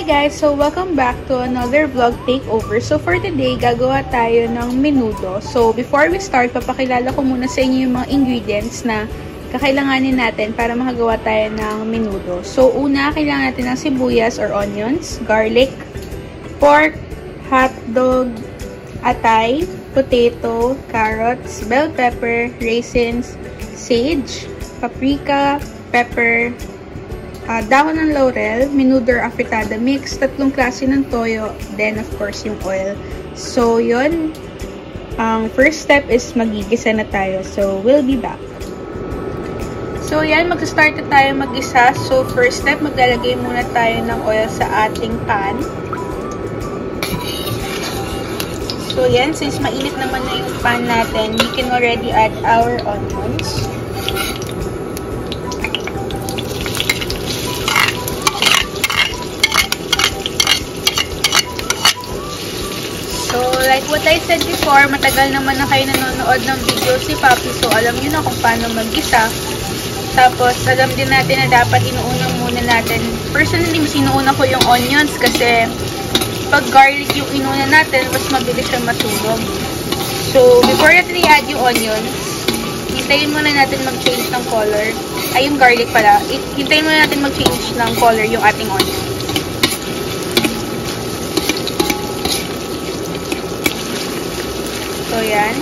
Hi guys! So, welcome back to another vlog takeover. So, for today, gagawa tayo ng menudo. So, before we start, papakilala ko muna sa inyo yung mga ingredients na kakailanganin natin para makagawa tayo ng menudo. So, una, kailangan natin ng sibuyas or onions, garlic, pork, hotdog, atay, potato, carrots, bell pepper, raisins, sage, paprika, pepper, dahon ng laurel, menudo or afritada mix, tatlong klase ng toyo, then of course yung oil. So yun, ang first step is magigisa na tayo. So we'll be back. So yan, mag-start na tayo mag-isa. So first step, maglalagay muna tayo ng oil sa ating pan. So yan, since mainit naman na yung pan natin, we can already add our onions. So, like what I said before, matagal naman na kayo nanonood ng video si Papi. So, alam nyo na kung paano mag-gisa. Tapos, alam din natin na dapat inuuna muna natin. Personally, mas inuuna ko yung onions kasi pag garlic yung inuna natin, mas mabilis siya masunog. So, before natin i-add yung onions, hintayin muna natin mag-change ng color. Ay, yung garlic pala. Hintayin muna natin mag-change ng color yung ating onions. So, yan.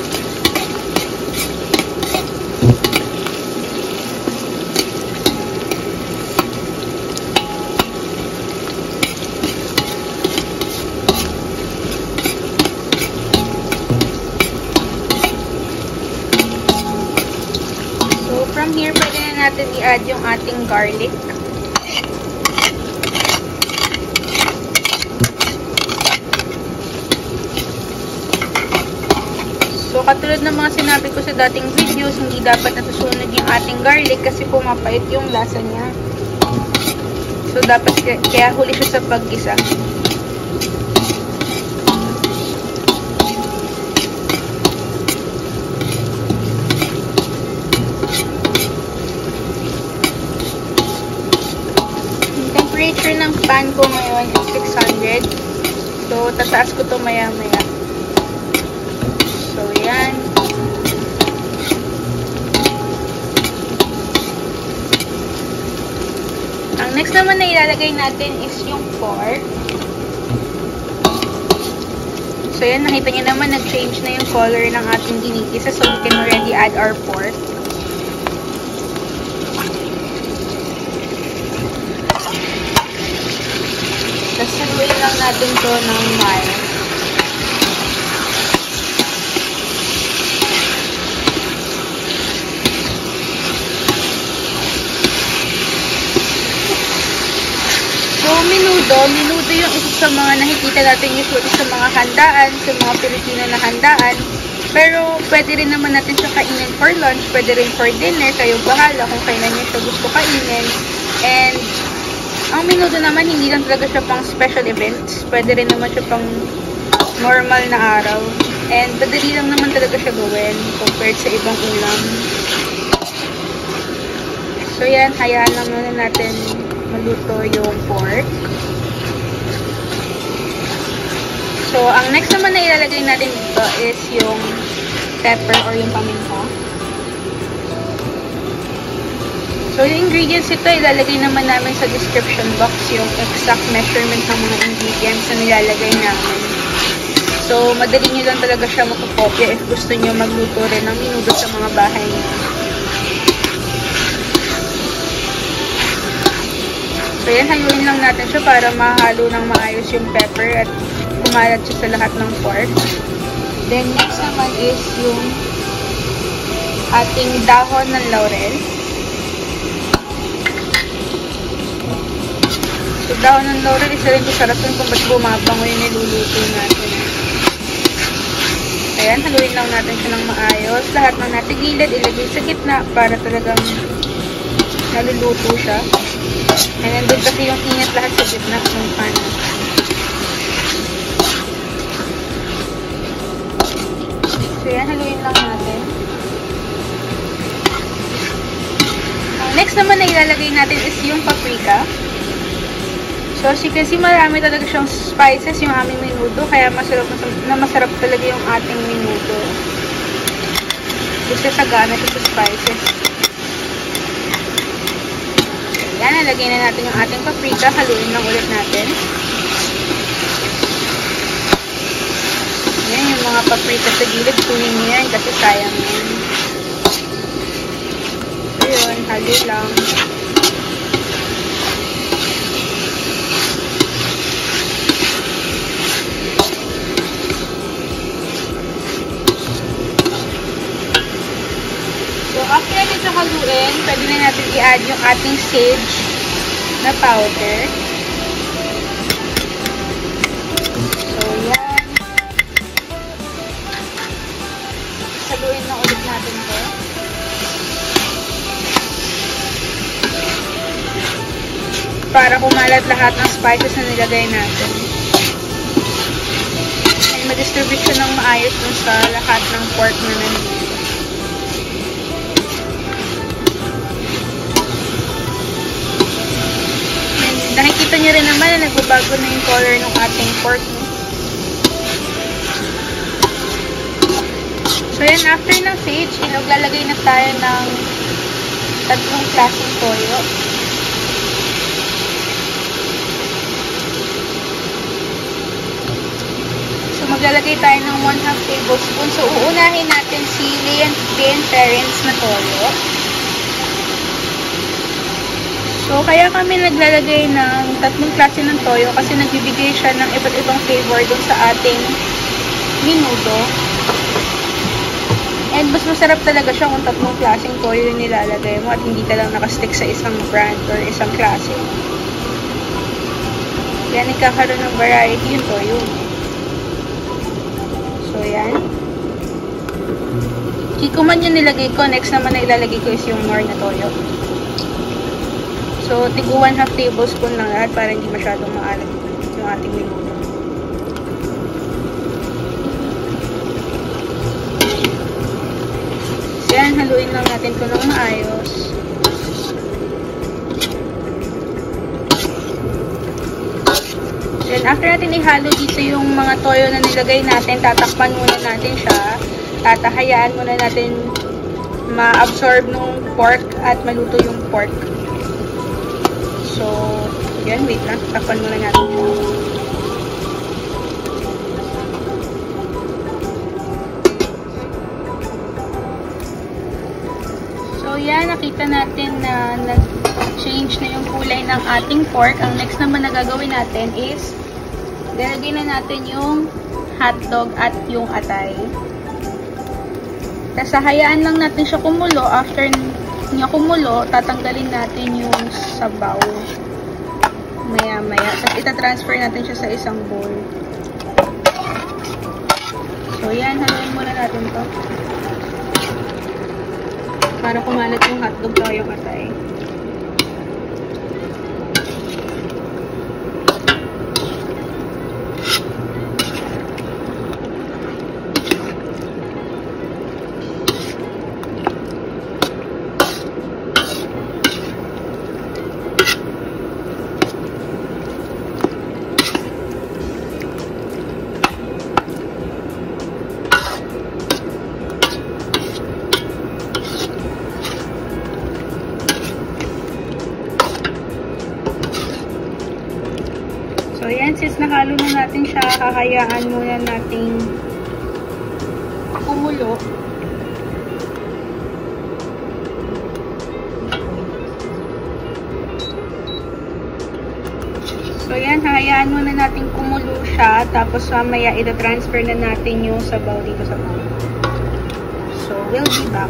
So, from here, pwede na natin i-add yung ating garlic. So, katulad ng mga sinabi ko sa dating videos, hindi dapat nasusunog yung ating garlic kasi pumapait yung lasa niya. So, dapat kaya huli siya sa paggisa. Yung temperature ng pan ko ngayon is 600. So, tataas ko to maya-maya. So, yan. Ang next naman na ilalagay natin is yung pork. So, yan. Nakita nyo naman, nag-change na yung color ng ating ginikisa. So, we can already add our pork. Tapos, haluin lang natin to ng mild. Menudo yung isa sa mga nakikita natin usually sa mga handaan, sa mga Pilipino na handaan. Pero, pwede rin naman natin siya kainin for lunch, pwede rin for dinner, kayo bahala kung kailan nyo siya gusto kainin. And, ang menudo naman, hindi lang talaga siya pang special events. Pwede rin naman siya pang normal na araw. And, madali lang naman talaga siya gawin compared sa ibang ulam. So, yan, hayaan lang muna natin maluto yung pork. So, ang next naman na ilalagay natin dito is yung pepper or yung paminta. So, yung ingredients ito, ilalagay naman namin sa description box yung exact measurement ng mga ingredients na nilalagay namin. So, madali nyo lang talaga siya makakopya if gusto nyo magluto rin ng menudo sa mga bahay nyo. So, yan, haluin lang natin siya para mahalo ng maayos yung pepper at kumalat siya sa lahat ng pork. Then, next naman is yung ating dahon ng laurel. So, dahon ng laurel, isa rin sa rason kung ba't bumabango yung niluluto natin. Ayan, haluin lang natin siya ng maayos. Lahat ng natin gilid, ilagay sa gitna para talagang naluluto siya. And then, doon kasi yung init lahat sa gitna ng pan. So, yan, haluin lang natin. Next naman na ilalagay natin is yung paprika. So, as you can see, marami talaga siyang spices yung aming menudo. Kaya masarap talaga yung ating menudo. Kasi sagana siya sa spices. So, yan, nalagay na natin yung ating paprika. Haluin lang ulit natin. Yan, yung mga paprika sa gilid. Kunin nyo yan kasi sayang yan. So, yun, halo lang. After natin siya haluin, pwede na natin i-add yung ating sage na powder. So, yan. Haluin na ulit natin to. Para kumalat lahat ng spices na nilagay natin. Ay, ma-distribute siya ng maayos dun sa lahat ng pork na nandito. Nakikita niyo rin naman na nagbabago na yung color ng ating pork. So yan, after ng sage, lalagay na tayo ng 3 klaseng toyo. So maglalagay tayo ng 1/2 tablespoon. So uunahin natin si Lea & Perrins na toyo. So, kaya kami naglalagay ng 3 klase ng toyo kasi nagbibigay siya ng iba't ibang flavor dun sa ating menudo. And mas masarap talaga siya kung 3 klaseng toyo yung nilalagay mo at hindi ka lang nakastick sa isang brand or isang klase. Kaya nagkakaroon ng variety yung toyo. So, yan. Kikuman yung nilagay ko. Next naman na ilalagay ko is yung more na toyo. So, tigo 1/2 tablespoon lang lahat para hindi masyadong maalat yung ating menudo. So, yan, haluin lang natin ito ng maayos. Then, after natin ihalo dito yung mga toyo na nilagay natin, tatakpan muna natin siya. Tatahayaan muna natin ma-absorb nung pork at maluto yung pork. So, yan, wait lang. Takpan muna natin siya. So, yan. Nakita natin na nag-change na yung kulay ng ating pork. Ang next naman na gagawin natin is lalagay na natin yung hotdog at yung atay. Tapos, hayaan lang natin siya kumulo. After niya kumulo, tatanggalin natin yung sabaw. Maya-maya. Tapos itatransfer natin siya sa isang bowl. So, yan. Haluin muna natin to. Para kumalat yung hotdog o yung atay. So, yan. Since nakalo na natin siya, hahayaan muna nating kumulo. So, yan. Hahayaan muna natin kumulo siya. Tapos, mamaya, ita-transfer na natin yung sabaw dito sa bowl. So, we'll be back.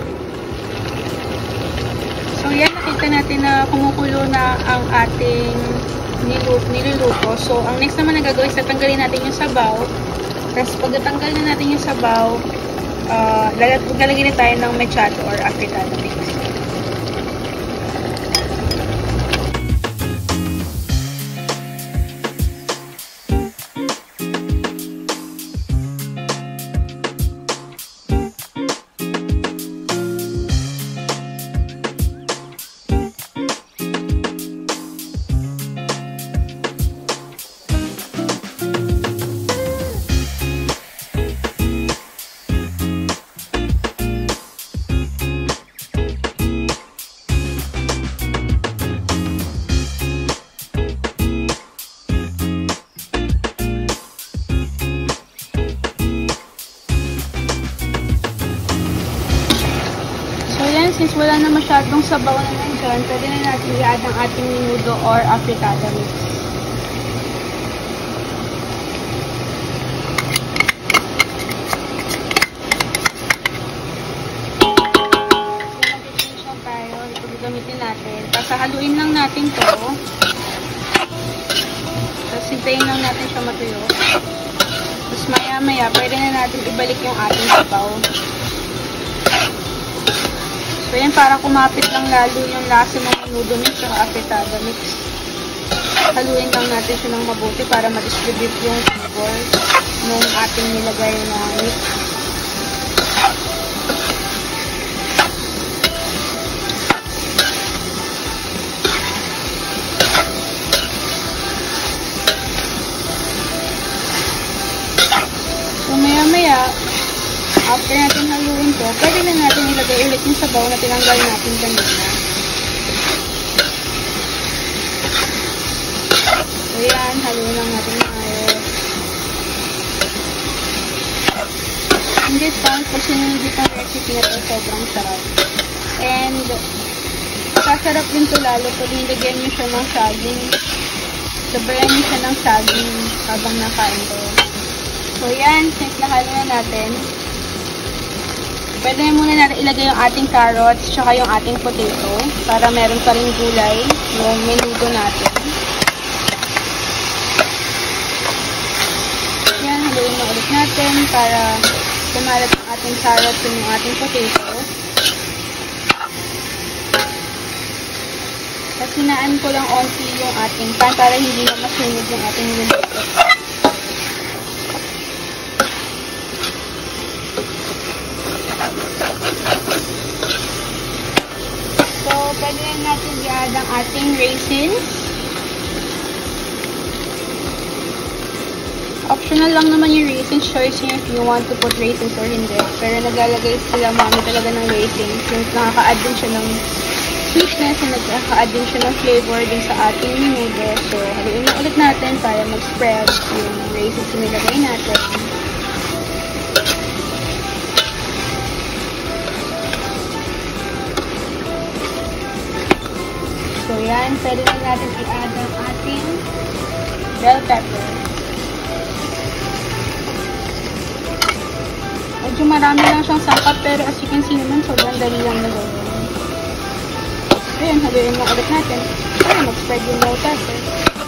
So, yan. Nakita natin na kumukulo na ang ating niluluto. So, ang next naman na gagawin is tatanggalin natin yung sabaw. Tapos, pag natanggal na natin yung sabaw, lalagyan na tayo ng mechado or afritada mix. since wala na masyadong sabaw na nandyan, pwede na natin i-add ang ating menudo or afritada mix. Gamitin natin. Tapos haluin lang natin to. Tapos hintayin lang natin siya matuyo. Tapos maya-maya, pwede na natin ibalik yung ating sabaw. So yan, para kumapit lang lalo yung lasa ng menudo mix at afritada mix. Haluin lang natin siya ng mabuti para ma-distribute yung flavor ng ating nilagay na mix. Maya-maya, after natin haluin to, pwede na natin ilagay ulit yung sabaw na tinanggal natin kanina. So yan, haluin lang natin maayos. In this time, kung sinunod ang recipe na ito, sobrang sarap. And, sasarap din to lalo pag nilagyan nyo siya ng saging. Sabayan nyo siya ng saging habang nakain to. So, yan. Since nahalo na natin, pwede na muna natin ilagay yung ating carrots tsaka yung ating potato para meron pa rin gulay yung menudo natin. Yan. Haluin na ulit natin para kumalat yung ating carrots and yung ating potato. Tapos hinaan ko lang onti yung ating pan para hindi na masunog yung ating menudo. So, pwede na natin i-add ang ating raisins. Optional lang naman yung raisins. Choice nyo if you want to put raisins or hindi. Pero naglalagay sila mami talaga ng raisins since nakaka-add din siya ng sweetness and nakaka-add din siya ng flavor din sa ating menudo. So, haluin na ulit natin para mag-spread yung raisins na nilagay natin. So, yan. Pwede na natin i-add ang ating bell pepper. Medyo marami lang siyang sangkap, pero as you can see naman, sobrang dali lang na gawin. Ayan, haluin na ulit natin. Ayan, mag-spread yung bell pepper.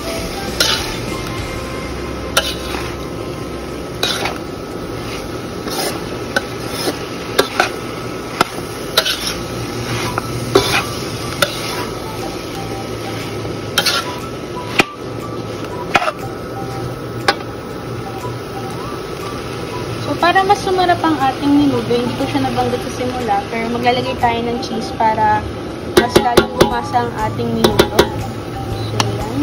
Para mas sumarap ang ating menudo, hindi ko siya nabanggit sa simula, pero maglalagay tayo ng cheese para mas lalong lumasa ang ating menudo. So, yan.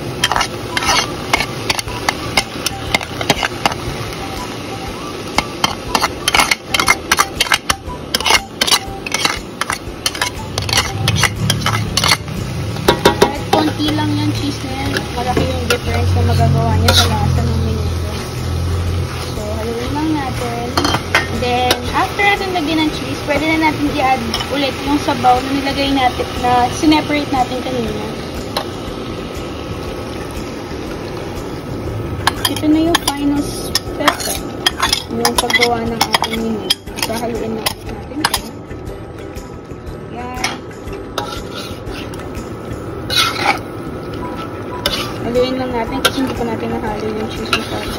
Kahit konti lang yung cheese na yan, malaki yung difference na magagawa niya sa lasa ng menudo. Haluin lang natin. Then, after natin lagyan ng cheese, pwede na natin i-add ulit yung sabaw na nilagay natin, na sineparate natin kanina. Ito na yung final step. Yung paggawa ng ating menudo. So, haluin na natin ito. Yan. Haluin lang natin kasi hindi pa natin nahalo yung cheese masyado.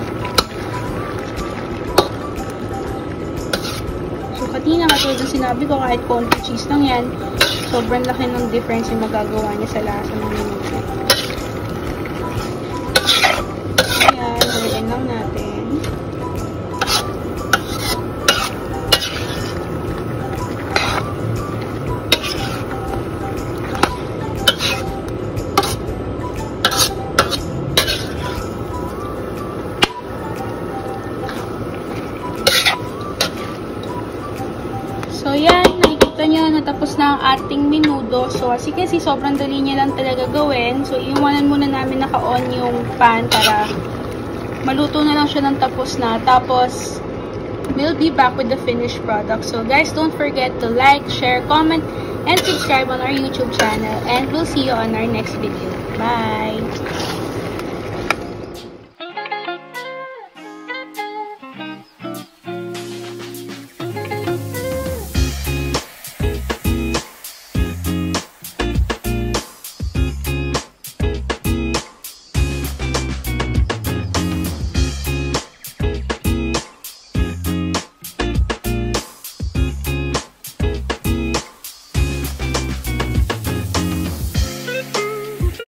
Kanina, katulad ng sinabi ko, kahit konti cheese lang yan, sobrang laki ng difference yung magagawa niya sa lasa ng menudo. Ayan, haluin lang natin. So, yan. Nakikita nyo, natapos na ang ating menudo. So, as you can see, sobrang dali niya lang talaga gawin. So, iiwanan muna namin naka-on yung pan para maluto na lang siya ng tapos na. Tapos, we'll be back with the finished product. So guys, don't forget to like, share, comment, and subscribe on our YouTube channel. And we'll see you on our next video. Bye!